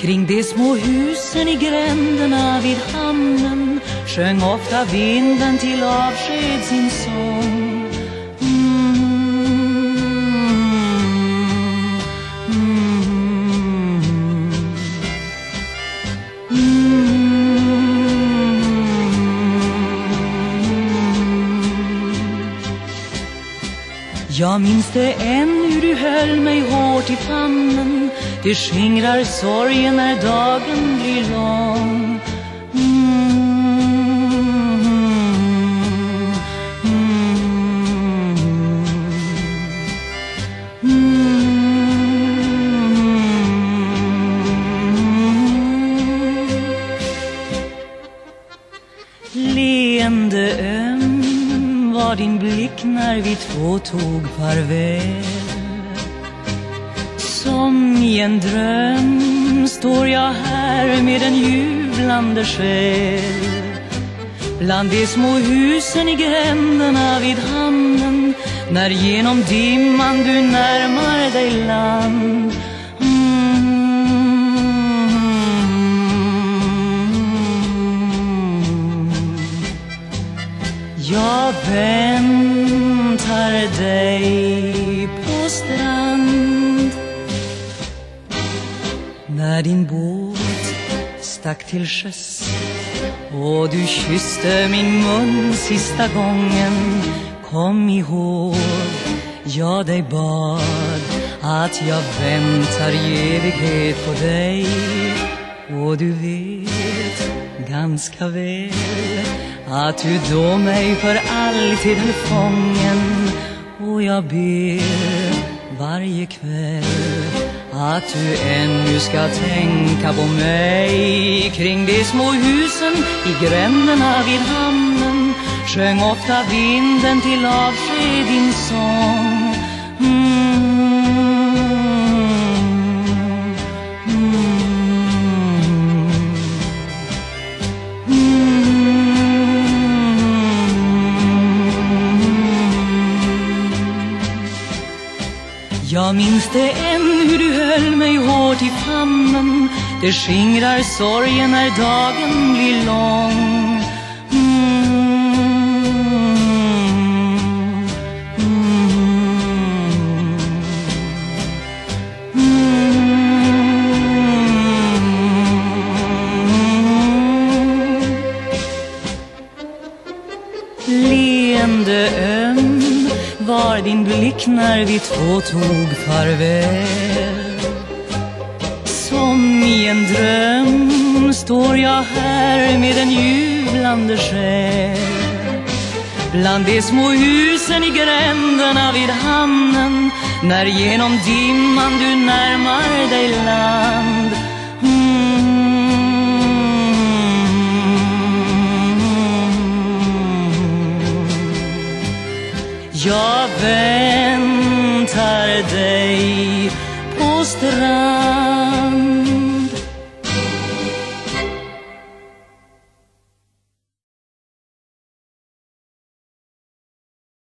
Kring de små husen i gränderna vid hamnen sjöng ofta vinden till avsked sin sång. Jag minns det än hur du höll mig hårt i famnen. Det skingrar sorgen när dagen blir lång. Leende öm var din blick när vi två tog farväl. Som i en dröm står jag här med en jublande själ. Bland de små husen i gränderna vid hamnen, när genom dimman du närmar dig land. Jag väntar dig på strand. När din båt stack till sjöss och du kysste min mun sista gången, kom ihåg, jag dig bad att jag väntar i evighet på dig. Och du vet ganska väl att du då mig för alltid höll fången. Och jag ber varje kväll att du ännu ska tänka på mig. Kring de små husen i gränderna vid hamnen sjöng ofta vinden till avsked din sång. Jag minns det än hur du höll mig hårt i famnen. Det skingrar sorgen när dagen blir lång. Leende öm var din blick när vi två tog farväl. Som i en dröm står jag här med en jublande själ. Bland de små husen i gränderna vid hamnen, när genom dimman du närmar dig land. Jag väntar dig på strand.